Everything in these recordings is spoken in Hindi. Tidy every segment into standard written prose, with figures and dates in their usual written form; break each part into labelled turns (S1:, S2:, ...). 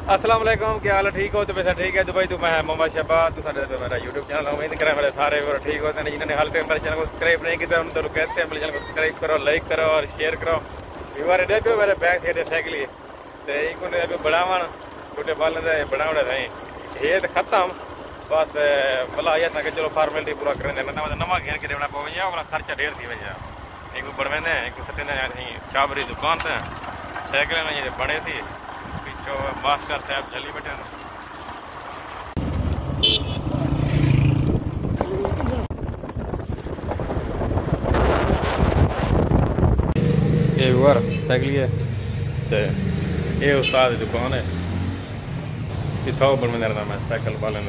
S1: अस्सलाम वालेकुम, क्या हाल है? ठीक हो तो वैसा ठीक है। दुबई तो मैं मोहम्मद शहबाज, तो मेरा यूट्यूब चैनल उम्मीद करें मेरे सारे और ठीक होते हैं। जिन्होंने हाल तक मेरे चैनल को सब्सक्राइब नहीं किया उन तो कहते हैं मेरे चैनल को सब्सक्राइब करो, लाइक करो और शेयर करो। व्यूअर देखो मेरे बैग थे साइकिल तो इनको बढ़ावन छोटे बाल बढ़ावड़े थे ये तो खत्म बस भला ये था कि चलो फॉर्मेलिटी पूरा करें नवा घेर के देना पवे अपना खर्चा ढेर थी वजह एक बढ़वे एक सत्य चाबरी दुकान से साइकिल ये बने थी पिछो मास्टर साहब चली बैठे ये व्यूअर साइकिल ये उस्ताद की दुकान है किथों बनने मैं साइकिल वाले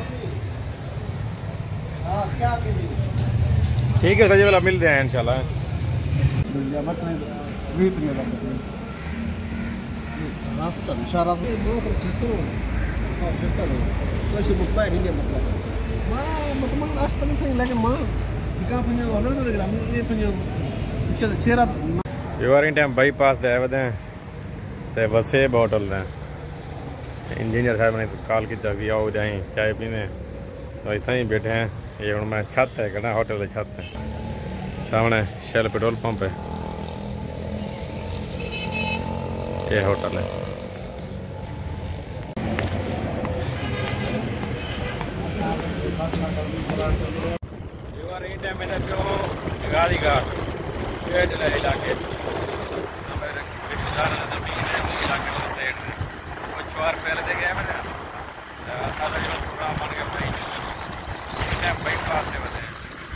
S1: ठीक है सजी वाला मिलते हैं इंशाल्लाह। टाइम बाईपास है तो बसे होटल दें इंजीनियर साहब ने कॉल किया कि आओ जाए चाय पीने तो इतना ही बैठे हैं। ये हूँ मैं छत है कहना होटल की छत है सामने शेल पेट्रोल पंप है ये होटल है। गाड़ी घाट इलाके छुआर पहले दे गया मैंने बन गया भाई पास से बने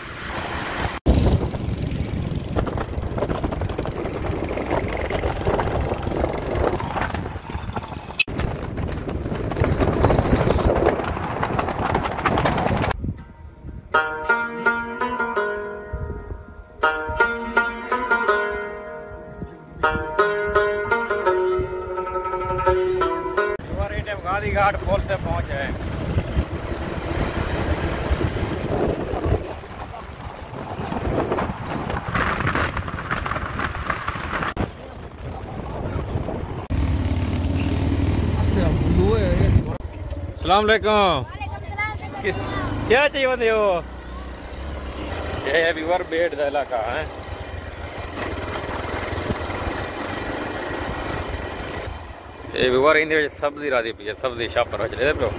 S1: गाड़ी घाट पुल से पहुंचे हैं। अस्सलाम वालेकुम, क्या चाहिए होते हो? ये व्यूअर बेड का इलाका है। ये व्यूअर इन सब्जी राधी पी है सब्जी शॉप पर चले पे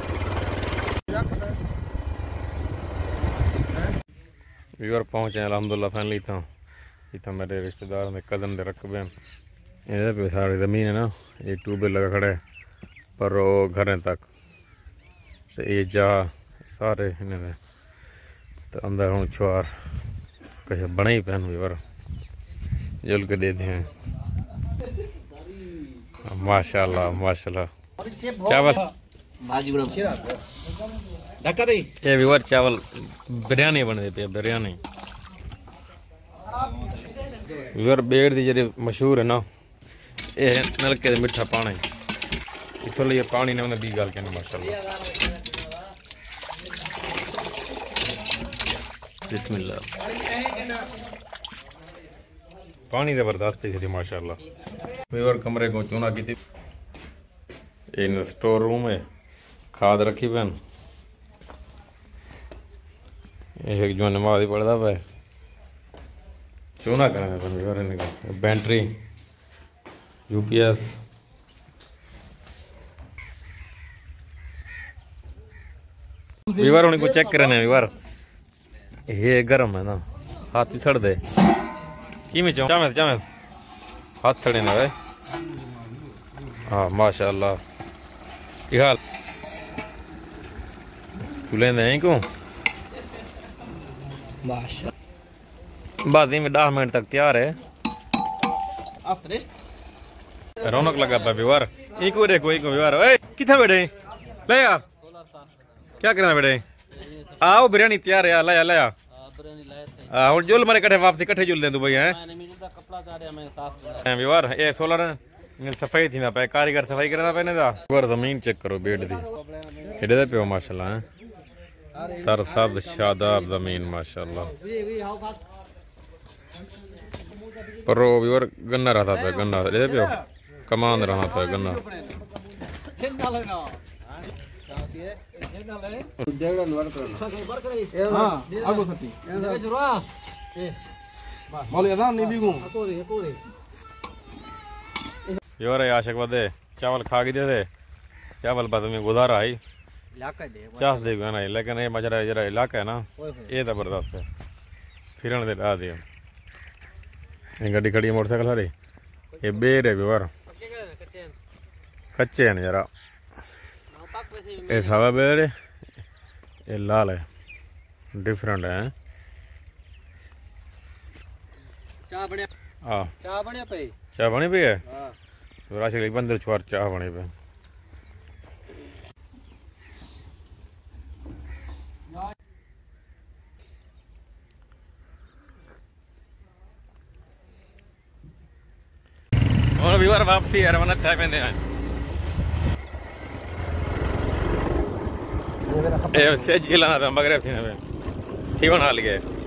S1: व्यूअर पहुंचे अल्हम्दुलिल्लाह फाइनली तो इतना मेरे रिश्तेदार ने कदम दे रकबे इधर पे सारी ज़मीन है ना ये ट्यूबवेल लगा खड़े पर वो घरें तक तो ये जा सारे इन्हें तो अंदर हूँ छुआर कैसे बने ही पहन व्यूअर जल के देते हैं माशाल्लाह माशाल्लाह। चावल ये व्यूअर चावल बिरयानी बने पे बिरयानी व्यूअर बेड़ दी जी मशहूर है ना ये नलके दे मिठा पानी इतों लिए पानी ने उन्हें दी गल कहने माशाल्लाह बिस्मिल्लाह पानी जबरदस्त थी माशाल्लाह। व्यूअर कमरे को चूना की इन स्टोर रूम है खाद रखी पैन एक जो नमाज ही पढ़ता पे चूना करना पैन बैटरी यूपीएस व्यूअर उनको चेक करने व्यूअर ये गर्म है ना हाथ ही छड़ दे कि में चामे चामे हाथ छड़े ना भाई हाँ माशाल्लाह ये हाल तू लेंदे हैं को माशाल्लाह बाजी में 10 मिनट तक तैयार है। रौनक लगा पा व्यूअर इको देखो इको व्यूअर ओए किथे बैठे ले यार क्या करना बेटे आओ बिरयानी तैयार है लाया लाया और जुल मारे कट्ठे वापसी कट्ठे जुल दे दुबई है व्यूअर ये सोलर सफाई थी ना पे कारीगर सफाई करना पे ना व्यूअर जमीन चेक करो बेड दी एडे दे पे माशाल्लाह है सर सब शादाब जमीन माशाल्लाह पर व्यूअर गन्ना रहता पे गन्ना दे पे कमान रहा पे गन्ना
S2: चेन्नल ना देवड़न वर्क करना हां आगो सती जुरा ए मौली अदा नहीं बिगू कोरे
S1: योर आशिक बदे चावल खा के दे चावल बाद में गुजारा है
S2: इलाका दे
S1: चास दे ना लेकिन ये मजरा जरा इलाका है ना ये जबरदस्त है फिरन दे ला दे ये गाड़ी खड़ी मोटरसाइकिल सारी ये बेर है व्यवहार कच्चे हैं जरा ये सवा बेर है ये लाल है डिफरेंट है
S2: चाह बने
S1: हां
S2: चाह बने पे
S1: है हां राशि एक बंदर छोर चाह बने पे और व्यूअर वापसी यार वना चाय पीने आए ए से जिला ना मगरब थी ना ठीक बना लिए